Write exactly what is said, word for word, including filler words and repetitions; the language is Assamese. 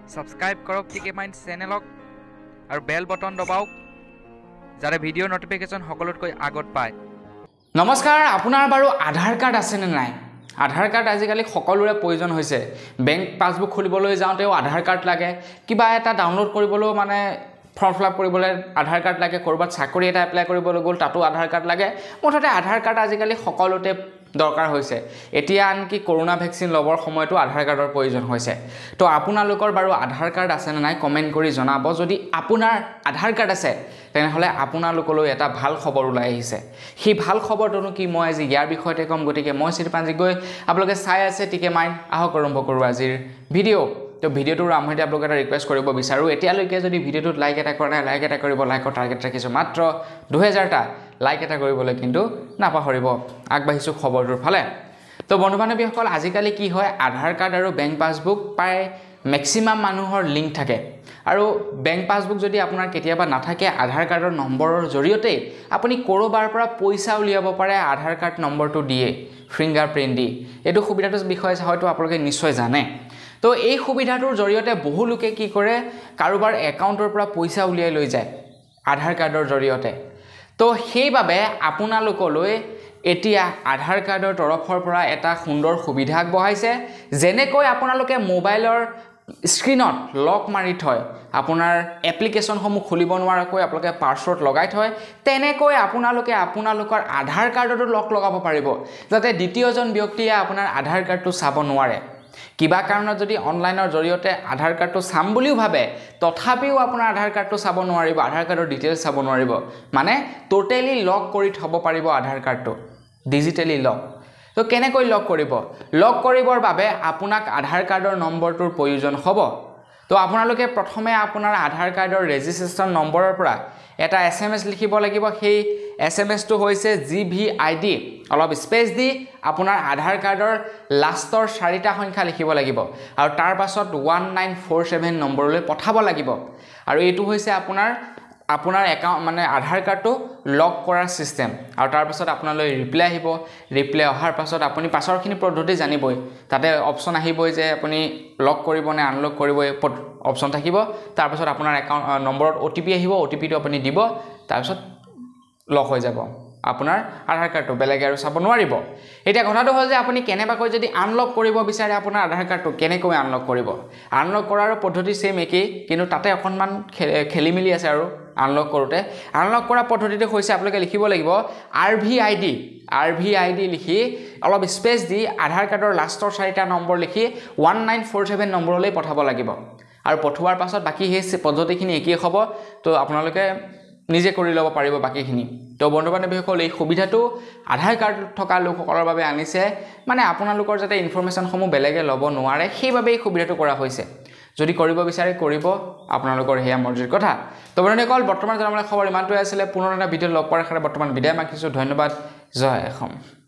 সাবস্ক্রাইব কৰক টিকে মাইন্ড চেনেলক আৰু বেল বটন দবাওক যাতে ভিডিঅ' নটিফিকেশ্যন সকলোতকৈ আগত পায়। নমস্কাৰ, আপোনাৰ বাৰু আধাৰ কাৰ্ড আছে নে নাই? আধাৰ কাৰ্ড আজিকালি সকলোৰে প্ৰয়োজন হৈছে। বেংক পাছবুক খুলিবলৈ যাওঁতেও আধাৰ কাৰ্ড লাগে, কিবা এটা ডাউনলোড কৰিবলৈও মানে ফৰ্ম ফিল আপ কৰিবলৈ আধাৰ কাৰ্ড লাগে, ক'ৰবাত চাকৰি এটা এপ্লাই কৰিবলৈ গ'ল তাতো আধাৰ কাৰ্ড লাগে। মুঠতে আধাৰ কাৰ্ড আজিকালি সকলোতে দৰকাৰ হৈছে। এতিয়া আনকি কৰোনা ভেকচিন ল'বৰ সময়তো আধাৰ কাৰ্ডৰ প্ৰয়োজন হৈছে। তো আপোনালোকৰ বাৰু আধাৰ কাৰ্ড আছে নে নাই কমেণ্ট কৰি জনাব। যদি আপোনাৰ আধাৰ কাৰ্ড আছে তেনেহ'লে আপোনালোকলৈ এটা ভাল খবৰ ওলাই আহিছে। সেই ভাল খবৰটোনো কি মই আজি ইয়াৰ বিষয়তে ক'ম। গতিকে মই চিৰপাঞ্জি গৈ আপোনালোকে চাই আছে টিকে মাইণ্ড, আহক আৰম্ভ কৰোঁ আজিৰ ভিডিঅ'। তো ভিডিঅ'টোৰ আৰম্ভণিতে আপোনালোকে এটা ৰিকুৱেষ্ট কৰিব বিচাৰোঁ, এতিয়ালৈকে যদি ভিডিঅ'টোত লাইক এটা কৰা নাই লাইক এটা কৰিব। লাইকৰ টাৰ্গেট ৰাখিছোঁ মাত্ৰ দুহেজাৰটা লাইক এটা কৰিবলৈ কিন্তু নাপাহৰিব। আগবাঢ়িছোঁ খবৰটোৰ ফালে। তো বন্ধু বান্ধৱীসকল, আজিকালি কি হয়, আধাৰ কাৰ্ড আৰু বেংক পাছবুক প্ৰায় মেক্সিমাম মানুহৰ লিংক থাকে। আৰু বেংক পাছবুক যদি আপোনাৰ কেতিয়াবা নাথাকে, আধাৰ কাৰ্ডৰ নম্বৰৰ জৰিয়তে আপুনি ক'ৰবাৰ পৰা পইচা উলিয়াব পাৰে আধাৰ কাৰ্ড নম্বৰটো দিয়ে, ফিংগাৰ প্ৰিণ্ট দি। এইটো সুবিধাটোৰ বিষয়ে হয়তো আপোনালোকে নিশ্চয় জানে। তো এই সুবিধাটোৰ জৰিয়তে বহু লোকে কি কৰে, কাৰোবাৰ একাউণ্টৰ পৰা পইচা উলিয়াই লৈ যায় আধাৰ কাৰ্ডৰ জৰিয়তে। তো সেইবাবে আপোনালোকলৈ এতিয়া আধাৰ কাৰ্ডৰ তৰফৰ পৰা এটা সুন্দৰ সুবিধা আগবঢ়াইছে। যেনেকৈ আপোনালোকে মোবাইলৰ স্ক্ৰীনত লক মাৰি থয়, আপোনাৰ এপ্লিকেশ্যনসমূহ খুলিব নোৱাৰাকৈ আপোনালোকে পাছৱৰ্ড লগাই থয়, তেনেকৈ আপোনালোকে আপোনালোকৰ আধাৰ কাৰ্ডতো লক লগাব পাৰিব, যাতে দ্বিতীয়জন ব্যক্তিয়ে আপোনাৰ আধাৰ কাৰ্ডটো চাব নোৱাৰে। কিবা কাৰণত যদি অনলাইনৰ জৰিয়তে আধাৰ কাৰ্ডটো চাম বুলিও ভাবে, তথাপিও আপোনাৰ আধাৰ কাৰ্ডটো চাব নোৱাৰিব, আধাৰ কাৰ্ডৰ ডিটেইলছ চাব নোৱাৰিব। মানে টোটেলি লক কৰি থ'ব পাৰিব আধাৰ কাৰ্ডটো, ডিজিটেলি লক। তো কেনেকৈ লক কৰিব? লক কৰিবৰ বাবে আপোনাক আধাৰ কাৰ্ডৰ নম্বৰটোৰ প্ৰয়োজন হ'ব। তো আপোনালোকে প্ৰথমে আপোনাৰ আধাৰ কাৰ্ডৰ ৰেজিষ্ট্ৰেশ্যন নম্বৰৰ পৰা এটা এছ এম এছ লিখিব লাগিব। সেই এছ এম এছটো হৈছে জি ভি আই ডি, অলপ স্পেচ দি আপোনাৰ আধাৰ কাৰ্ডৰ লাষ্টৰ চাৰিটা সংখ্যা লিখিব লাগিব আৰু তাৰ পাছত ওৱান নাইন ফ'ৰ ছেভেন নম্বৰলৈ পঠাব লাগিব। আৰু এইটো হৈছে আপোনাৰ আপোনাৰ একাউণ্ট মানে আধাৰ কাৰ্ডটো লক কৰাৰ ছিষ্টেম। আৰু তাৰপাছত আপোনালৈ ৰিপ্লাই আহিব। ৰিপ্লাই অহাৰ পাছত আপুনি পাছৰখিনি পদ্ধতি জানিবই, তাতে অপশ্যন আহিবই যে আপুনি লক কৰিব নে আনলক কৰিব, এই অপশ্যন থাকিব। তাৰপাছত আপোনাৰ একাউণ্ট নম্বৰত অ' টি পি আহিব, অ' টি পিটো আপুনি দিব, তাৰপিছত লক হৈ যাব আপোনাৰ আধাৰ কাৰ্ডটো, বেলেগে আৰু চাব নোৱাৰিব। এতিয়া কথাটো হ'ল যে আপুনি কেনেবাকৈ যদি আনলক কৰিব বিচাৰে আপোনাৰ আধাৰ কাৰ্ডটো, কেনেকৈ আনলক কৰিব? আনলক কৰাৰো পদ্ধতি ছেইম একেই, কিন্তু তাতে অকণমান খেলি মেলি আছে। আৰু আনলক কৰোঁতে আনলক কৰা পদ্ধতিটো হৈছে আপোনালোকে লিখিব লাগিব R V I D, R V I D লিখি অলপ স্পেচ দি আধাৰ কাৰ্ডৰ লাষ্টৰ চাৰিটা নম্বৰ লিখি ওৱান নাইন ফ'ৰ ছেভেন নম্বৰলৈ পঠাব লাগিব। আৰু পঠোৱাৰ পাছত বাকী সেই পদ্ধতিখিনি একেই হ'ব। তো আপোনালোকে নিজে কৰি ল'ব পাৰিব বাকীখিনি। তো বন্ধু বান্ধৱীসকল, এই সুবিধাটো আধাৰ কাৰ্ড থকা লোকসকলৰ বাবে আনিছে, মানে আপোনালোকৰ যাতে ইনফৰমেশ্যনসমূহ বেলেগে ল'ব নোৱাৰে, সেইবাবে এই সুবিধাটো কৰা হৈছে। যদি কৰিব বিচাৰে কৰিব, আপোনালোকৰ সেয়া মৰ্জিৰ কথা। তো বন্ধুসকল, বৰ্তমান জনাবলৈ খবৰ ইমানটোৱে আছিলে। পুনৰ এটা ভিডিঅ' লগ পোৱাৰ আশাৰে বৰ্তমান বিদায় মাগিছোঁ। ধন্যবাদ। জয় অসম।